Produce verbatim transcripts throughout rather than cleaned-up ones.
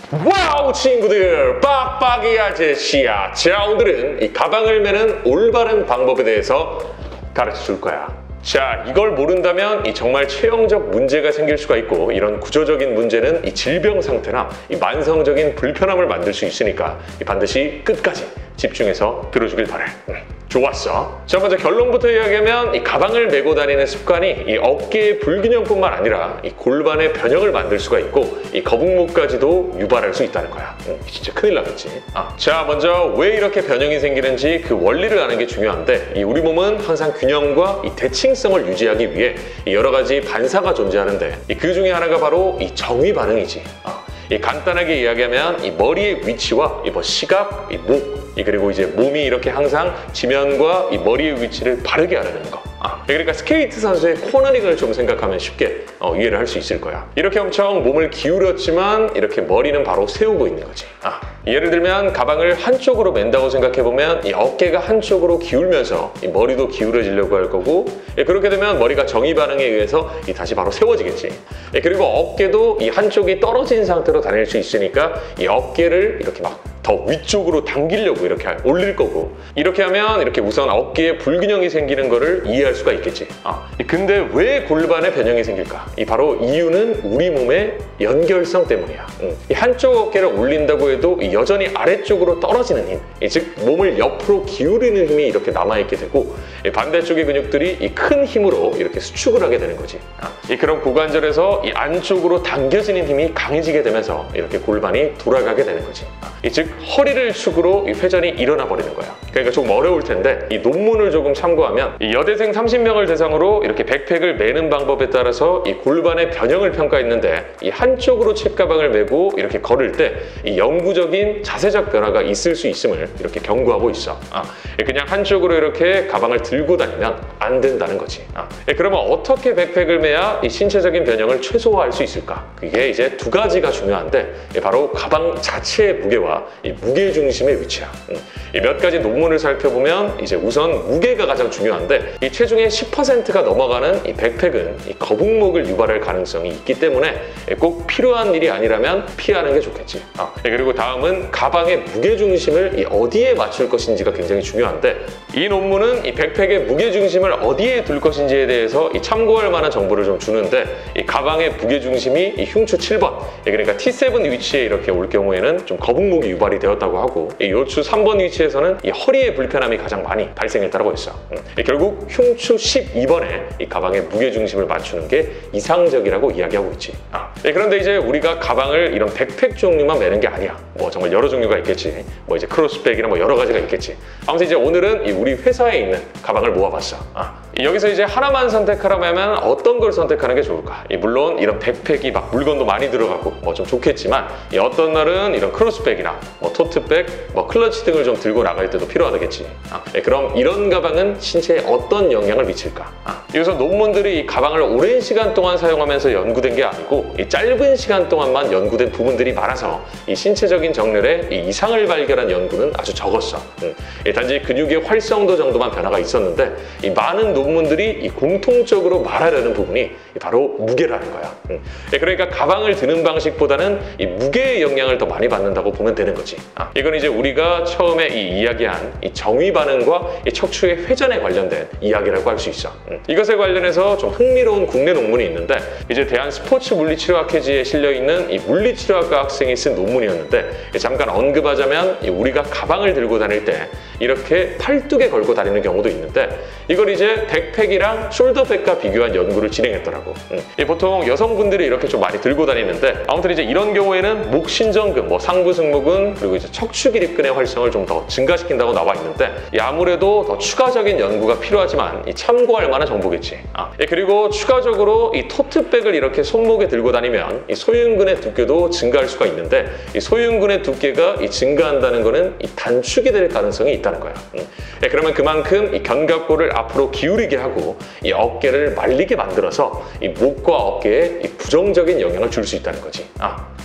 와우 친구들, 빡빡이 아저씨야. 자, 오늘은 이 가방을 매는 올바른 방법에 대해서 가르쳐 줄 거야. 자, 이걸 모른다면 이 정말 체형적 문제가 생길 수가 있고, 이런 구조적인 문제는 이 질병 상태나 이 만성적인 불편함을 만들 수 있으니까 이 반드시 끝까지 집중해서 들어주길 바래. 응. 좋았어. 자, 먼저 결론부터 이야기하면 이 가방을 메고 다니는 습관이 이 어깨의 불균형뿐만 아니라 이 골반의 변형을 만들 수가 있고, 이 거북목까지도 유발할 수 있다는 거야. 응, 진짜 큰일 나겠지. 아. 자, 먼저 왜 이렇게 변형이 생기는지 그 원리를 아는 게 중요한데, 이 우리 몸은 항상 균형과 이 대칭성을 유지하기 위해 이 여러 가지 반사가 존재하는데, 이 그 중에 하나가 바로 이 정위 반응이지. 아. 이 간단하게 이야기하면 이 머리의 위치와 이 뭐 시각, 이 목, 이 그리고 이제 몸이 이렇게 항상 지면과 이 머리의 위치를 바르게 하려는 거. 아, 그러니까 스케이트 선수의 코너링을 좀 생각하면 쉽게 어, 이해를 할 수 있을 거야. 이렇게 엄청 몸을 기울였지만 이렇게 머리는 바로 세우고 있는 거지. 아, 예를 들면 가방을 한쪽으로 맨다고 생각해보면 이 어깨가 한쪽으로 기울면서 이 머리도 기울어지려고 할 거고, 예, 그렇게 되면 머리가 정위 반응에 의해서 이 다시 바로 세워지겠지. 예, 그리고 어깨도 이 한쪽이 떨어진 상태로 다닐 수 있으니까 이 어깨를 이렇게 막 더 위쪽으로 당기려고 이렇게 올릴 거고, 이렇게 하면 이렇게 우선 어깨에 불균형이 생기는 거를 이해할 수가 있겠지. 아, 근데 왜 골반에 변형이 생길까? 이 바로 이유는 우리 몸의 연결성 때문이야. 응. 이 한쪽 어깨를 올린다고 해도 여전히 아래쪽으로 떨어지는 힘, 이 즉 몸을 옆으로 기울이는 힘이 이렇게 남아있게 되고, 이 반대쪽의 근육들이 이 큰 힘으로 이렇게 수축을 하게 되는 거지. 아, 이 그런 고관절에서 이 안쪽으로 당겨지는 힘이 강해지게 되면서 이렇게 골반이 돌아가게 되는 거지. 아, 이 즉 허리를 축으로 이 회전이 일어나 버리는 거야. 그러니까 조금 어려울 텐데 이 논문을 조금 참고하면 이 여대생 삼십 명을 대상으로 이렇게 백팩을 매는 방법에 따라서 이 골반의 변형을 평가했는데, 이 한쪽으로 책가방을 메고 이렇게 걸을 때 이 영구적인 자세적 변화가 있을 수 있음을 이렇게 경고하고 있어. 아, 그냥 한쪽으로 이렇게 가방을 들고 다니면 안 된다는 거지. 아, 그러면 어떻게 백팩을 매야 이 신체적인 변형을 최소화할 수 있을까? 그게 이제 두 가지가 중요한데, 바로 가방 자체의 무게와 이 무게 중심의 위치야. 음. 이 몇 가지 논문을 살펴보면 이제 우선 무게가 가장 중요한데, 이 체중의 십 퍼센트가 넘어가는 이 백팩은 이 거북목을 유발할 가능성이 있기 때문에 꼭 필요한 일이 아니라면 피하는 게 좋겠지. 아, 그리고 다음은 가방의 무게 중심을 이 어디에 맞출 것인지가 굉장히 중요한데, 이 논문은 이 백팩의 무게 중심을 어디에 둘 것인지에 대해서 이 참고할 만한 정보를 좀 주는데, 이 가방의 무게 중심이 이 흉추 칠 번, 그러니까 티 세븐 위치에 이렇게 올 경우에는 좀 거북목이 유발이 되었다고 하고, 이 요추 삼 번 위치에서는 이 허리의 불편함이 가장 많이 발생했다고 했어. 음. 결국 흉추 십이 번에 이 가방의 무게 중심을 맞추는 게 이상적이라고 이야기하고 있지. 아. 그런데 이제 우리가 가방을 이런 백팩 종류만 매는 게 아니야. 뭐 정말 여러 종류가 있겠지. 뭐 이제 크로스백이나 뭐 여러 가지가 있겠지. 아무튼 이제 오늘은 이 우리 회사에 있는 가방을 모아봤어. 아. 여기서 이제 하나만 선택하라면 어떤 걸 선택하는 게 좋을까? 이 물론 이런 백팩이 막 물건도 많이 들어가고 뭐 좀 좋겠지만, 이 어떤 날은 이런 크로스백이나 뭐 토트백, 뭐 클러치 등을 좀 들고 나갈 때도 필요하겠지. 아, 예, 그럼 이런 가방은 신체에 어떤 영향을 미칠까? 아, 여기서 논문들이 이 가방을 오랜 시간 동안 사용하면서 연구된 게 아니고, 이 짧은 시간 동안만 연구된 부분들이 많아서 이 신체적인 정렬에 이 이상을 발견한 연구는 아주 적었어. 음, 예, 단지 근육의 활성도 정도만 변화가 있었는데, 이 많은 논문들이 이 공통적으로 말하려는 부분이 바로 무게라는 거야. 음, 예, 그러니까 가방을 드는 방식보다는 이 무게의 영향을 더 많이 받는다고 보면 되는 거지. 아, 이건 이제 우리가 처음에 이 이야기한 이 정위 반응과 이 척추의 회전에 관련된 이야기라고 할 수 있어. 음, 이것에 관련해서 좀 흥미로운 국내 논문이 있는데, 이제 대한 스포츠 물리치료학회지에 실려 있는 이 물리치료학과 학생이 쓴 논문이었는데, 잠깐 언급하자면 이 우리가 가방을 들고 다닐 때 이렇게 팔뚝에 걸고 다니는 경우도 있는데, 이걸 이제 백팩이랑 숄더백과 비교한 연구를 진행했더라고. 음, 이 보통 여성분들이 이렇게 좀 많이 들고 다니는데, 아무튼 이제 이런 경우에는 목신전근, 뭐 상부승모근, 그리고 이제 척추기립근의 활성을 좀 더 증가시킨다고 나와 있는데, 이 아무래도 더 추가적인 연구가 필요하지만 이 참고할 만한 정보겠지. 아, 예, 그리고 추가적으로 이 토트백을 이렇게 손목에 들고 다니면 이 소흉근의 두께도 증가할 수가 있는데, 이 소흉근의 두께가 이 증가한다는 거는 이 단축이 될 가능성이 있다는 거야. 음, 예, 그러면 그만큼 이 견갑골을 앞으로 기울이게 하고 이 어깨를 말리게 만들어서 이 목과 어깨에 이 부정적인 영향을 줄 수 있다는 거지. 아.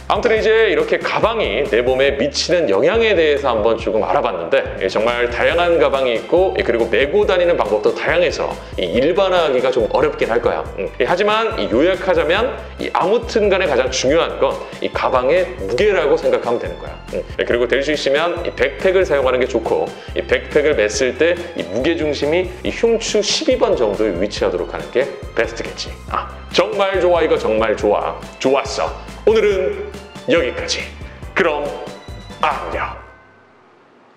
아무튼 이제 이렇게 가방이 내 몸에 미치는 영향에 대해서 한번 조금 알아봤는데 정말 다양한 가방이 있고 그리고 메고 다니는 방법도 다양해서 일반화하기가 좀 어렵긴 할 거야. 하지만 요약하자면 아무튼 간에 가장 중요한 건 이 가방의 무게라고 생각하면 되는 거야. 그리고 될 수 있으면 이 백팩을 사용하는 게 좋고 이 백팩을 맸을 때 이 무게중심이 이 흉추 십이 번 정도에 위치하도록 하는 게 베스트겠지. 아, 정말 좋아. 이거 정말 좋아. 좋았어. 오늘은 여기까지. 그럼 안녕.